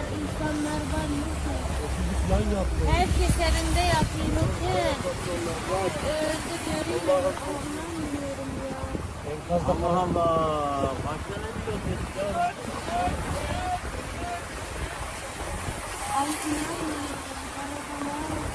insanlar var mı ki? Plan yaptı. Herkes evinde yapıyor ki. Öldü görüyorum. Anlamıyorum ya. Enkazda Allah Allah. Başka ne diyorsun ya? Ay inanmıyorum. Arabalar